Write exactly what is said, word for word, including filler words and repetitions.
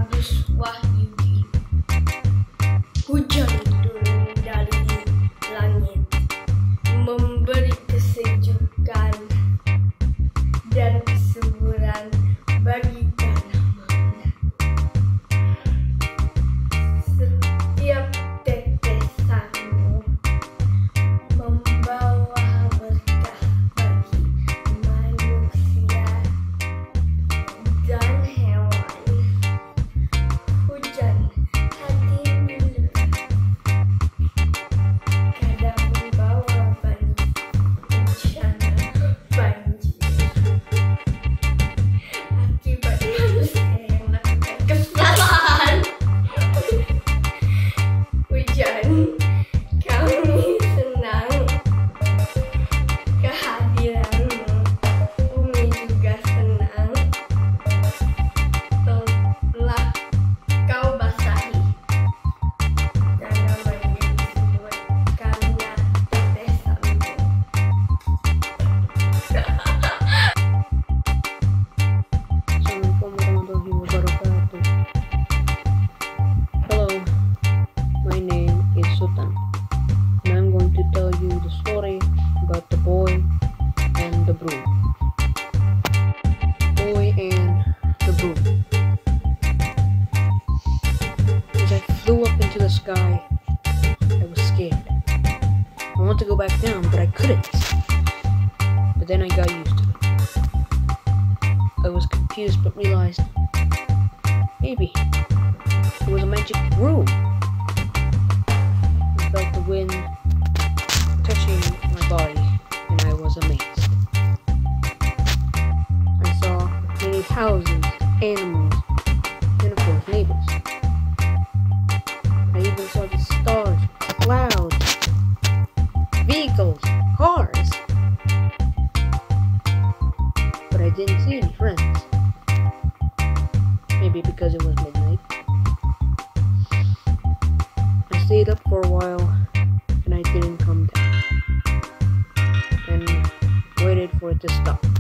Agus Wahyudi. Hujan turun dari langit, memberi kesejukan dan kesuburan bagi tanah Manda. Setiap tetesanmu membawa berkah bagi manusia dan hewan. Hujan hadir dulu, kadang membawa bencana banjir akibat manusia yang melakukan kesalahan. Hujan, kami senang kehadiranmu. Bumi juga senang telah kau basahi tanah menjadi subur karena tetesanmu. Assalamualaikum warahmatullahi wabarakatuh. Hello, my name is Sultan, and I'm going to tell you the story about the boy and the broom. Boy and the broom. As I flew up into the sky, I was scared. I wanted to go back down, but I couldn't. But then I got used to it. I was confused but realized maybe it was a magic broom. I felt the wind touching my body and I was amazed. I saw many houses, animals, and of course neighbors. I even saw the stars, clouds, vehicles, cars. But I didn't see any friends. Maybe because it was midnight. I stayed up for a while and I didn't come down. And waited for it to stop.